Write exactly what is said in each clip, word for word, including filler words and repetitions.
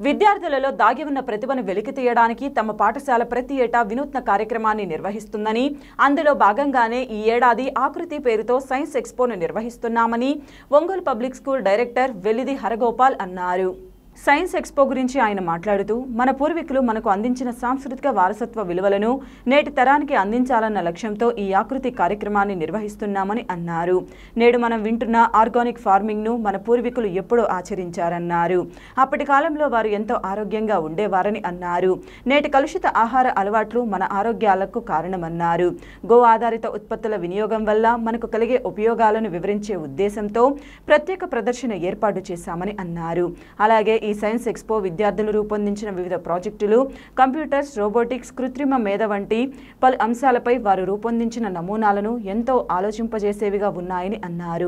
విద్యార్థులలో దాగి ఉన్న ప్రతిభను వెలికి తీయడానికి తమ పాఠశాల ప్రతి ఏటా వినూత్న కార్యక్రమాన్ని నిర్వహిస్తుందని, అందులో భాగంగానే ఈ ఏడాది ఆకృతి పేరుతో సైన్స్ ఎక్స్పోను నిర్వహిస్తున్నామని Ongole public school director Velidi Haragopal అన్నారు. సైన్స్ ఎక్స్పో గురించి ఆయన మాట్లాడుతూ, మన పూర్వీకులు మనకు అందించిన సాంస్కృతిక వారసత్వ విలువలను నేటి తరానికి అందించాలన్న లక్ష్యంతో ఈ ఆకృతి కార్యక్రమాన్ని నిర్వహిస్తున్నామని అన్నారు. నేడు మనం వింటున్న ఆర్గానిక్ ఫార్మింగ్ను మన పూర్వీకులు ఎప్పుడో ఆచరించారన్నారు. అప్పటి కాలంలో వారు ఎంతో ఆరోగ్యంగా ఉండేవారని అన్నారు. నేటి కలుషిత ఆహార అలవాట్లు మన ఆరోగ్యాలకు కారణమన్నారు. గో ఆధారిత ఉత్పత్తుల వినియోగం వల్ల మనకు కలిగే ఉపయోగాలను వివరించే ఉద్దేశంతో ప్రత్యేక ప్రదర్శన ఏర్పాటు చేశామని అన్నారు. అలాగే ఈ సైన్స్ ఎక్స్పో విద్యార్థులు రూపొందించిన వివిధ ప్రాజెక్టులు, కంప్యూటర్స్, రోబోటిక్స్, కృత్రిమ మేధ వంటి పలు అంశాలపై వారు రూపొందించిన నమూనాలను ఎంతో ఆలోచింపజేసేవిగా ఉన్నాయని అన్నారు.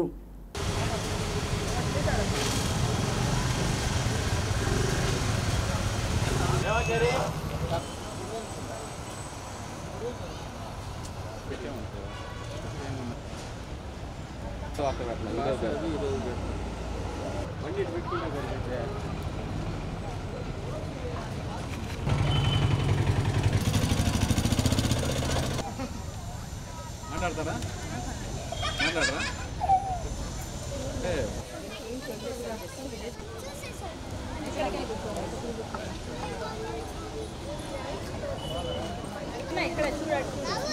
మాట్లాడతారా మాట్లాడరా ఇక్కడ చూడండి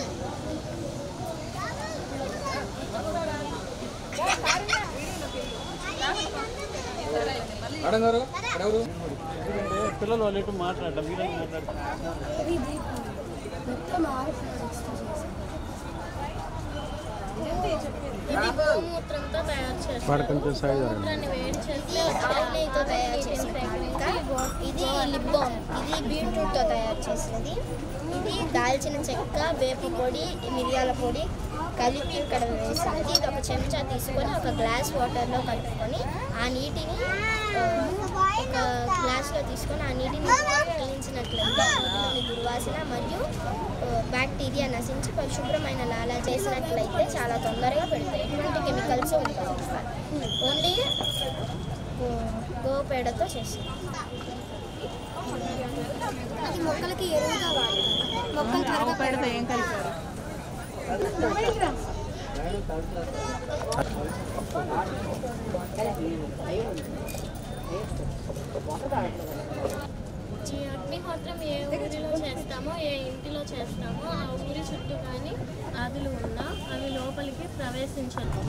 మేడం గారు ఎవరు పిల్లలు వాళ్ళు ఎటు మాట్లాడటం మీరు మాట్లాడతారు ఇది గోమూత్రంతో తయారు చేస్తారు. గోమూత్రాన్ని వేడి చేసి ఆవు నెయ్యితో తయారు చేసిన ఇది లిప్ బామ్, ఇది బీట్రూట్తో తయారు చేసినది. ఇది దాల్చిన చెక్క, వేప పొడి, మిరియాల పొడి కలిపి ఇక్కడ వేసినది. ఇది ఒక చెంచా తీసుకొని ఒక గ్లాస్ వాటర్లో కలుపుకొని ఆ నీటిని ఒక గ్లాస్లో తీసుకొని ఆ నీటిని పీల్చినట్లయితే నీటిలోని దుర్వాసన మరియు బ్యాక్టీరియా నశించి పరిశుభ్రమైన లాలా చేసినట్లయితే చాలా తొందరగా పెడతాయి. ఎటువంటి కెమికల్స్ ఉంటాయి, ఓన్లీ గోపేడతో చేస్తుంది. అది మొక్కలకి ఎరువుగా వాడతారు. మొక్కలు త్వరగా పెడతా ఏం కలిపారు. ఈ అగ్నిహోత్రం ఏ ఊరిలో చేస్తామో, ఏ ఇంటిలో చేస్తామో ఆ ఊరి చుట్టూ కానీ ఆదులు ఉన్నా అవి లోపలికి ప్రవేశించదు.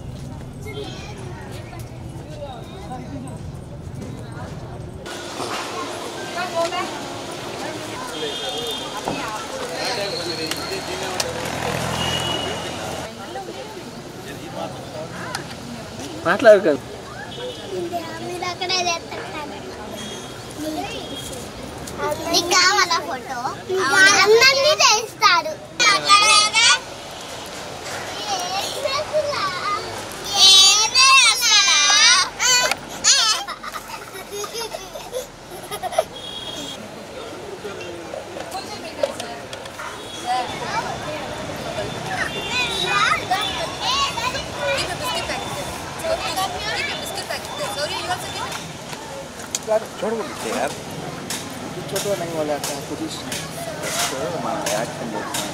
మాట్లాడు కదా మీరు అక్కడే నీకు కావాలా ఫోటో? అందరినీ చేస్తారు. छोड़ यार छोटा नहीं वाला था पोजीशन एक्शन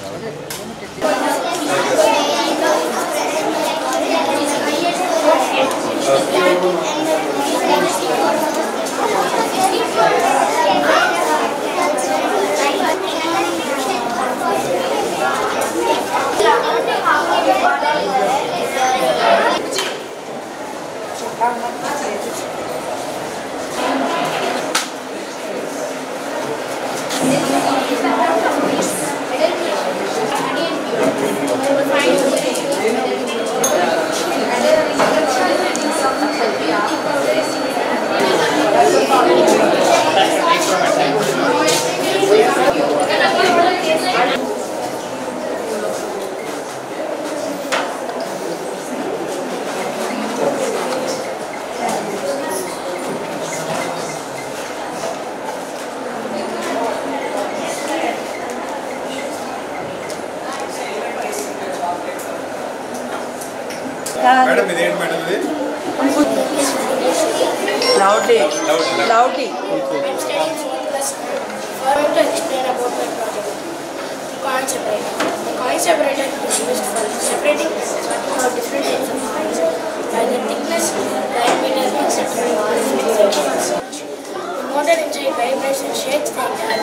मैडम इधर मैडम इधर loudly loudly I'm studying fourth class. I want to explain about my project. The coin separator. The coin separator is used for separating of different types of coins by the thickness, diameter, et cetera. The motor inside vibrates and shakes the entire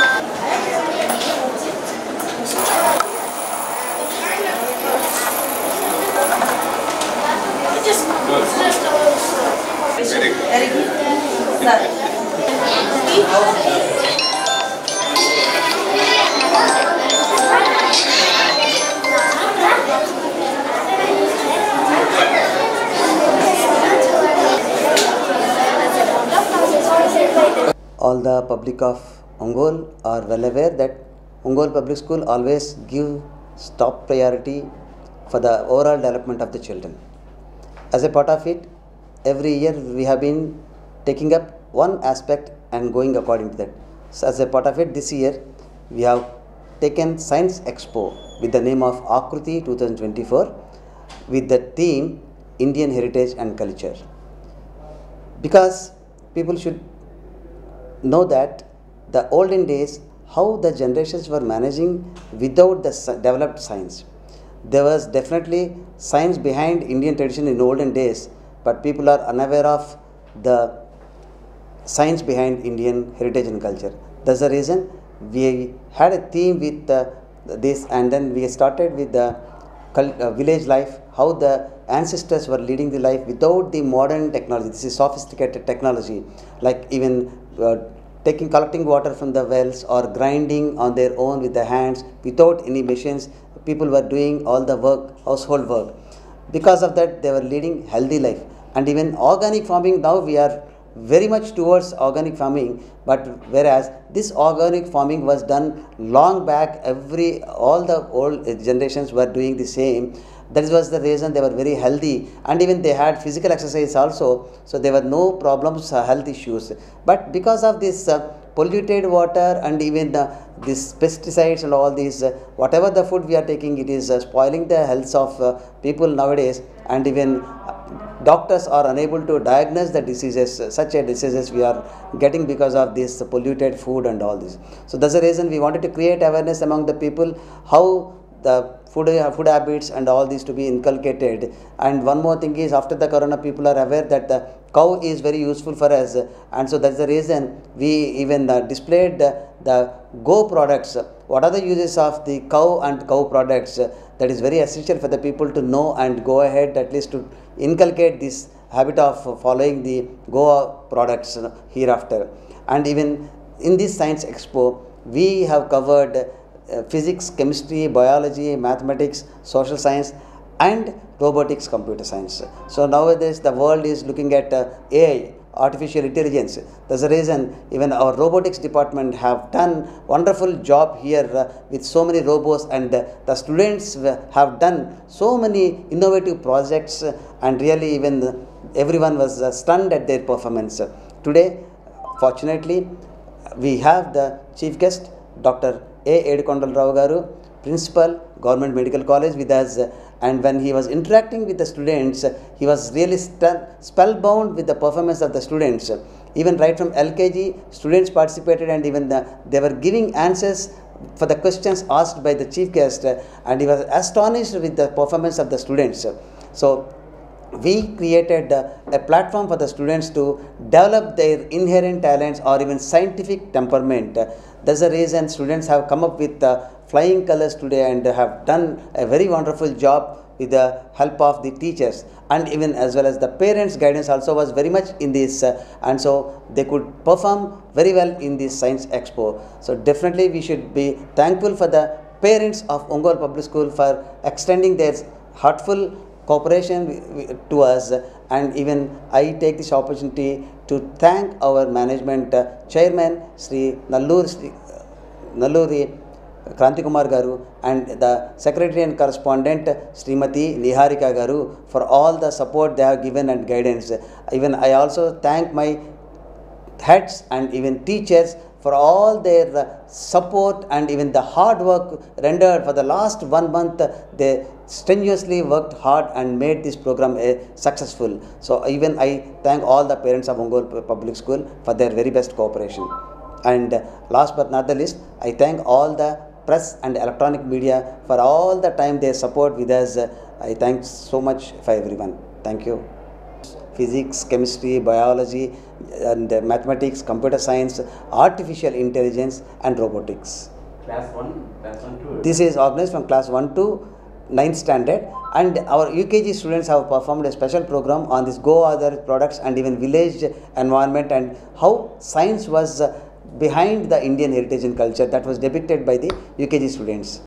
just, just Very good. Very good. Sir. All the public of Ongole are well aware that Ongole Public School always give top priority for the overall development of the children. As a part of it, every year we have been taking up one aspect and going according to that. So as a part of it, this year we have taken Science Expo with the name of Akruti twenty twenty-four with the theme Indian Heritage and Culture. Because people should know that the olden days, how the generations were managing without the developed science. There was definitely science behind Indian tradition in olden days, but people are unaware of the science behind Indian heritage and culture. That's the reason we had a theme with uh, this, and then we started with the uh, village life, how the ancestors were leading the life without the modern technology. This is sophisticated technology, like even uh, taking collecting water from the wells or grinding on their own with the hands without any machines. People were doing all the work, household work. Because of that, they were leading healthy life. And even organic farming, now we are very much towards organic farming, but whereas this organic farming was done long back, every all the old generations were doing the same. That was the reason they were very healthy, and even they had physical exercise also, so there were no problems, uh, health issues. But because of this uh, polluted water and even the, this pesticides and all these, uh, whatever the food we are taking, it is uh, spoiling the health of uh, people nowadays, and even uh, doctors are unable to diagnose the diseases, uh, such a diseases we are getting because of this uh, polluted food and all this. So that's the reason we wanted to create awareness among the people, how the food, food habits and all these to be inculcated. And one more thing is, after the corona, people are aware that the cow is very useful for us, and so that's the reason we even uh, displayed the, the Go products. What are the uses of the cow and cow products? That is very essential for the people to know and go ahead at least to inculcate this habit of following the Go products hereafter. And even in this Science Expo, we have covered Uh, physics, chemistry, biology, mathematics, social science, and robotics, computer science. So nowadays the world is looking at uh, A I, artificial intelligence. That's the reason even our robotics department have done wonderful job here uh, with so many robots, and uh, the students have done so many innovative projects, uh, and really even uh, everyone was uh, stunned at their performance. Today, fortunately, we have the chief guest, Doctor A. Edukondala Garu, Principal, Government Medical College with us, and when he was interacting with the students, he was really spellbound with the performance of the students. Even right from L K G, students participated, and even the, they were giving answers for the questions asked by the chief guest, and he was astonished with the performance of the students. So we created uh, a platform for the students to develop their inherent talents or even scientific temperament. That's the reason students have come up with uh, flying colors today, and have done a very wonderful job with the help of the teachers, and even as well as the parents' guidance also was very much in this, uh, and so they could perform very well in this Science Expo. So definitely we should be thankful for the parents of Ongole Public School for extending their heartful cooperation to us, and even I take this opportunity to thank our management uh, chairman Sri Nalluri Sri, uh, Nalluri Kranti Kumar Garu, and the secretary and correspondent Srimati Niharika Garu for all the support they have given and guidance. Even I also thank my heads and even teachers for all their uh, support and even the hard work rendered for the last one month. They strenuously worked hard and made this program a successful. So even I thank all the parents of Ongole Public School for their very best cooperation. And last but not the least, I thank all the press and electronic media for all the time they support with us. I thank so much for everyone. Thank you. Physics, chemistry, biology, and mathematics, computer science, artificial intelligence, and robotics. Class one, class one to. This is organized from class one to ninth standard, and our U K G students have performed a special program on this Go Other products and even village environment and how science was behind the Indian heritage and culture that was depicted by the U K G students.